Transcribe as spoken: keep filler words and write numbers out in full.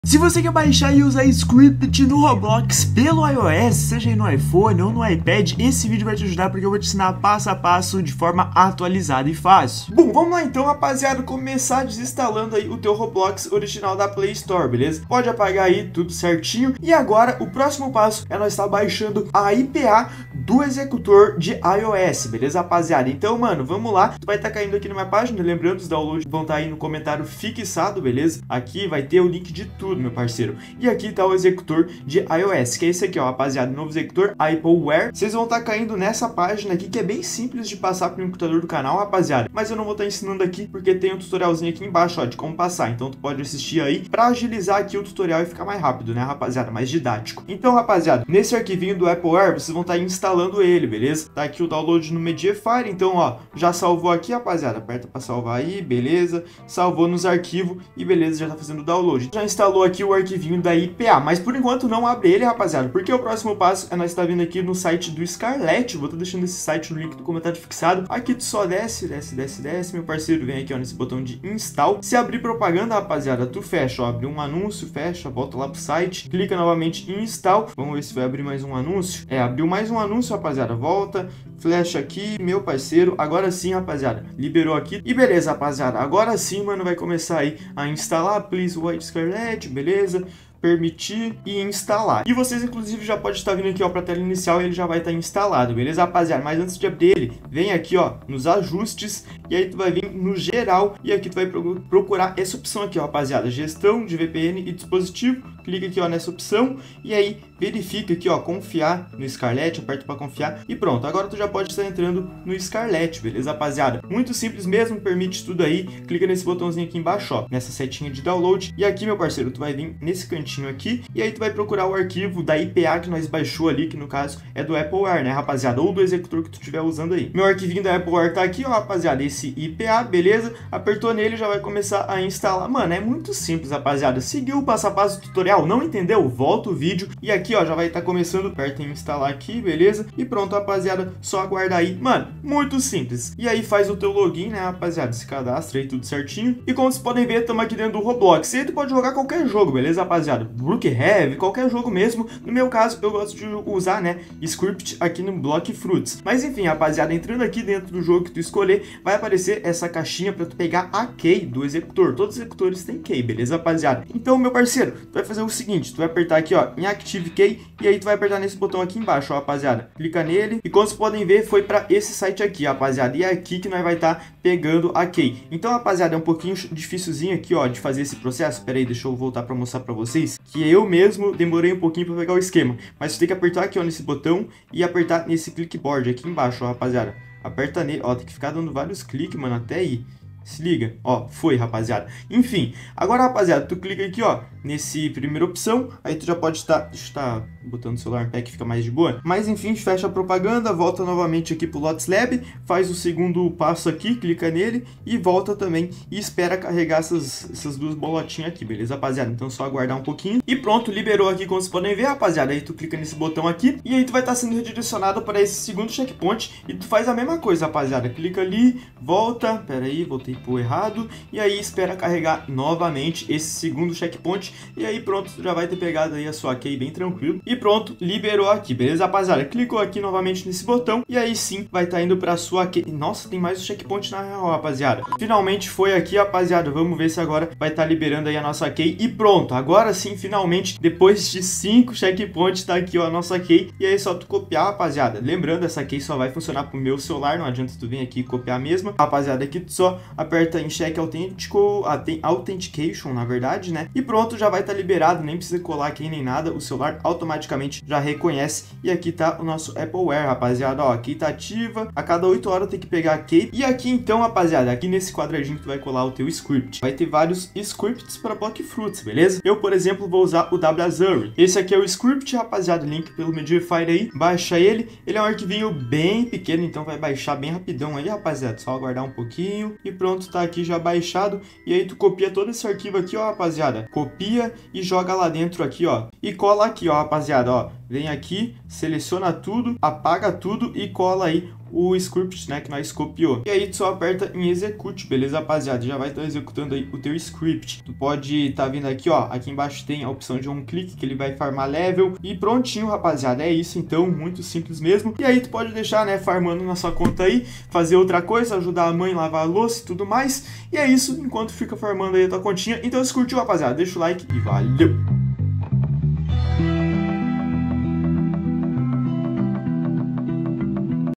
Se você quer baixar e usar script no Roblox pelo iOS, seja no iPhone ou no iPad, esse vídeo vai te ajudar porque eu vou te ensinar passo a passo de forma atualizada e fácil. Bom, vamos lá então, rapaziada, começar desinstalando aí o teu Roblox original da Play Store, beleza? Pode apagar aí tudo certinho. E agora, o próximo passo é nós estar baixando a I P A do executor de iOS, beleza, rapaziada? Então, mano, vamos lá. Tu vai estar caindo aqui na minha página, lembrando, os downloads vão estar aí no comentário fixado, beleza? Aqui vai ter o link de tudo, meu parceiro. E aqui tá o executor de iOS, que é esse aqui, ó, rapaziada, novo executor Appleware. Vocês vão estar caindo nessa página aqui, que é bem simples de passar pro computador do canal, rapaziada, mas eu não vou estar ensinando aqui, porque tem um tutorialzinho aqui embaixo, ó, de como passar. Então tu pode assistir aí pra agilizar aqui o tutorial e ficar mais rápido, né, rapaziada, mais didático. Então, rapaziada, nesse arquivinho do Appleware, vocês vão estar instalando ele, beleza? Tá aqui o download no Mediafire, então, ó, já salvou aqui, rapaziada, aperta pra salvar aí, beleza? Salvou nos arquivos e beleza, já tá fazendo o download. Já instalou aqui o arquivinho da I P A, mas por enquanto não abre ele, rapaziada, porque o próximo passo é nós estar vindo aqui no site do Scarlet. Vou estar deixando esse site no link do comentário fixado. Aqui tu só desce, desce, desce, desce, meu parceiro, vem aqui, ó, nesse botão de install. Se abrir propaganda, rapaziada, tu fecha, ó, abre um anúncio, fecha, volta lá pro site, clica novamente em install. Vamos ver se vai abrir mais um anúncio. É, abriu mais um anúncio, rapaziada, volta, flecha aqui, meu parceiro, agora sim, rapaziada, liberou aqui, e beleza, rapaziada, agora sim, mano, vai começar aí a instalar, please wait Scarlet, beleza, permitir e instalar. E vocês, inclusive, já pode estar vindo aqui, ó, para a tela inicial e ele já vai estar instalado, beleza, rapaziada? Mas antes de abrir ele, vem aqui, ó, nos ajustes, e aí tu vai vir no geral, e aqui tu vai procurar essa opção aqui, ó, rapaziada, gestão de V P N e dispositivo. Clica aqui, ó, nessa opção, e aí verifica aqui, ó, confiar no Scarlet, aperta para confiar, e pronto, agora tu já pode estar entrando no Scarlet, beleza, rapaziada? Muito simples mesmo, permite tudo aí, clica nesse botãozinho aqui embaixo, ó, nessa setinha de download, e aqui, meu parceiro, tu vai vir nesse cantinho aqui, e aí tu vai procurar o arquivo da I P A que nós baixou ali, que no caso é do Appleware, né, rapaziada, ou do executor que tu estiver usando aí. Meu arquivinho da Appleware tá aqui, ó, rapaziada, esse I P A, beleza? Apertou nele, já vai começar a instalar. Mano, é muito simples, rapaziada, seguiu o passo a passo do tutorial, não entendeu? Volta o vídeo, e aqui, ó, já vai estar começando, aperta em instalar aqui, beleza? E pronto, rapaziada, só aguardar aí. Mano, muito simples. E aí faz o teu login, né, rapaziada, se cadastra aí tudo certinho, e como vocês podem ver, estamos aqui dentro do Roblox, e aí tu pode jogar qualquer jogo, beleza, rapaziada? Brookhaven, qualquer jogo mesmo. No meu caso, eu gosto de usar, né, script aqui no Block Fruits. Mas enfim, rapaziada, entrando aqui dentro do jogo que tu escolher, vai aparecer essa caixinha para tu pegar a key do executor. Todos os executores têm key, beleza, rapaziada? Então, meu parceiro, tu vai fazer o seguinte, tu vai apertar aqui, ó, em Active Key, e aí tu vai apertar nesse botão aqui embaixo, ó, rapaziada. Clica nele, e como vocês podem ver, foi para esse site aqui, rapaziada, e é aqui que nós vai estar tá pegando a key. Então, rapaziada, é um pouquinho dificilzinho aqui, ó, de fazer esse processo. Pera aí, deixa eu voltar para mostrar para vocês, que eu mesmo demorei um pouquinho para pegar o esquema, mas você tem que apertar aqui, ó, nesse botão, e apertar nesse clickboard aqui embaixo, ó, rapaziada. Aperta nele, ó, tem que ficar dando vários cliques, mano, até aí. Se liga, ó, foi, rapaziada. Enfim, agora, rapaziada, tu clica aqui, ó, nesse primeira opção, aí tu já pode estar, deixa eu estar botando o celular no pé que fica mais de boa, mas enfim, fecha a propaganda, volta novamente aqui pro Lotus Lab, faz o segundo passo aqui, clica nele e volta também e espera carregar essas, essas duas bolotinhas aqui, beleza, rapaziada? Então só aguardar um pouquinho e pronto, liberou aqui, como vocês podem ver, rapaziada, aí tu clica nesse botão aqui e aí tu vai estar sendo redirecionado para esse segundo checkpoint e tu faz a mesma coisa, rapaziada, clica ali, volta, pera aí, voltei pro errado, e aí espera carregar novamente esse segundo checkpoint, e aí pronto, tu já vai ter pegado aí a sua key bem tranquilo, e pronto, liberou aqui, beleza, rapaziada? Clicou aqui novamente nesse botão, e aí sim, vai estar tá indo pra sua key. Nossa, tem mais um checkpoint na real, rapaziada. Finalmente foi aqui, rapaziada, vamos ver se agora vai estar tá liberando aí a nossa key, e pronto, agora sim, finalmente, depois de cinco checkpoints, tá aqui, ó, a nossa key, e aí é só tu copiar, rapaziada. Lembrando, essa key só vai funcionar pro meu celular, não adianta tu vir aqui e copiar a mesma, rapaziada, aqui tu só aperta em check autêntico, authentication, na verdade, né? E pronto, já vai estar tá liberado, nem precisa colar aqui nem nada, o celular automaticamente já reconhece. E aqui tá o nosso Appleware, rapaziada, ó, aqui tá ativa, a cada oito horas tem que pegar a key. E aqui então, rapaziada, aqui nesse quadradinho tu vai colar o teu script. Vai ter vários scripts para Block Fruits, beleza? Eu, por exemplo, vou usar o WZURI. Esse aqui é o script, rapaziada, link pelo Mediafire aí, baixa ele. Ele é um arquivinho bem pequeno, então vai baixar bem rapidão aí, rapaziada, só aguardar um pouquinho e pronto, tá aqui já baixado, e aí tu copia todo esse arquivo aqui, ó, rapaziada, copia e joga lá dentro aqui, ó, e cola aqui, ó, rapaziada, ó, vem aqui, seleciona tudo, apaga tudo e cola aí o script, né, que nós copiou. E aí tu só aperta em execute, beleza, rapaziada? Já vai estar executando aí o teu script. Tu pode estar tá vindo aqui, ó, aqui embaixo tem a opção de um clique que ele vai farmar level e prontinho, rapaziada. É isso então, muito simples mesmo. E aí tu pode deixar, né, farmando na sua conta aí, fazer outra coisa, ajudar a mãe a lavar a louça e tudo mais. E é isso, enquanto fica farmando aí a tua continha. Então se curtiu, rapaziada, deixa o like e valeu!